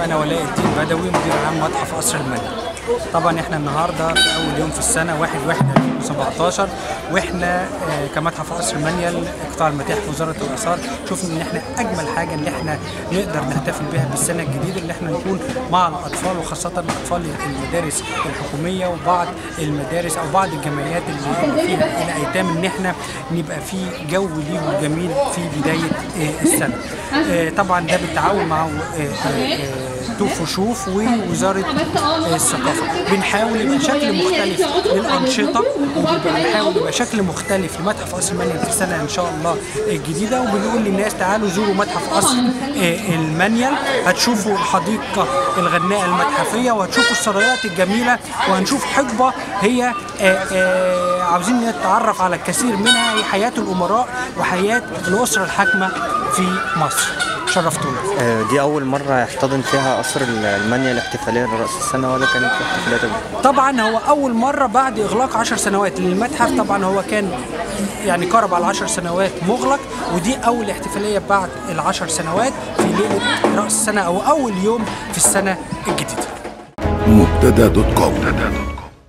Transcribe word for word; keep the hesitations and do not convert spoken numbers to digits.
أنا ولاء الدين بدوي مدير عام متحف قصر المنيل. طبعا احنا النهارده في اول يوم في السنه واحد واحد ألفين وسبعتاشر، واحنا كمتحف قصر المنيل قطاع المتاحف وزاره الاثار شفنا ان احنا اجمل حاجه ان احنا نقدر نحتفل بها بالسنه الجديده، اللي احنا نكون مع الاطفال وخاصه اطفال المدارس الحكوميه وبعض المدارس او بعض الجمعيات اللي فيها الايتام، ان احنا نبقى في جو ليهم جميل في بدايه السنه. طبعا ده بالتعاون مع توف وشوف ووزاره الثقافه. بنحاول يبقى شكل مختلف للانشطه، وبنحاول يبقى شكل مختلف لمتحف قصر المنيل في السنه ان شاء الله الجديده، وبنقول للناس تعالوا زوروا متحف قصر المنيل، هتشوفوا الحديقه الغناء المتحفيه وهتشوفوا السرايات الجميله وهنشوف حقبه هي عاوزين نتعرف على الكثير منها، هي حياه الامراء وحياه الاسره الحاكمه في مصر. شرفتونا. دي أول مرة يحتضن فيها قصر المنيل احتفالية لرأس السنة ولا كانت في احتفالات قبل؟ طبعا هو أول مرة بعد إغلاق عشر سنوات للمتحف، طبعا هو كان يعني قرب على عشر سنوات مغلق، ودي أول احتفالية بعد العشر سنوات في ليلة رأس السنة أو أول يوم في السنة الجديدة. مبتدا دوت كوم.